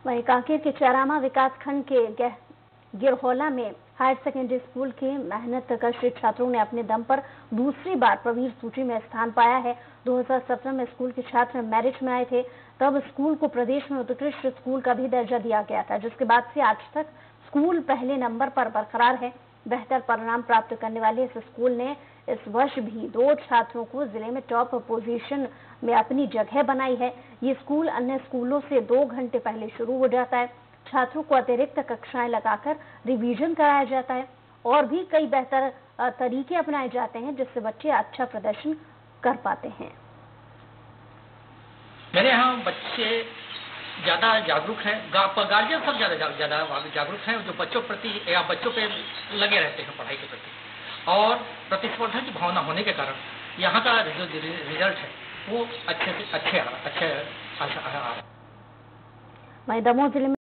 वहीं कांकेर के चारामा विकासखंड के गिरहौला में हायर सेकेंडरी स्कूल के मेहनत कश छात्रों ने अपने दम पर दूसरी बार प्रवीण सूची में स्थान पाया है। 2017 में स्कूल के छात्र मेरिट में आए थे, तब स्कूल को प्रदेश में उत्कृष्ट स्कूल का भी दर्जा दिया गया था, जिसके बाद से आज तक स्कूल पहले नंबर पर बरकरार है। बेहतर परिणाम प्राप्त करने वाले इस स्कूल ने इस वर्ष भी 2 छात्रों को जिले में टॉप पोजीशन में अपनी जगह बनाई है। ये स्कूल अन्य स्कूलों से 2 घंटे पहले शुरू हो जाता है। छात्रों को अतिरिक्त कक्षाएं लगाकर रिवीजन कराया जाता है और भी कई बेहतर तरीके अपनाए जाते हैं, जिससे बच्चे अच्छा प्रदर्शन कर पाते हैं। मेरे यहाँ बच्चे ज़्यादा जागरूक हैं, गार्जियन सब ज़्यादा जागरूक हैं, जो बच्चों प्रति या बच्चों पे लगे रहते हैं पढ़ाई के प्रति, और प्रतिस्पर्धा की भावना होने के कारण यहाँ का जो रिजल्ट है वो अच्छे आ रहा है। वहीं दमोह जिले में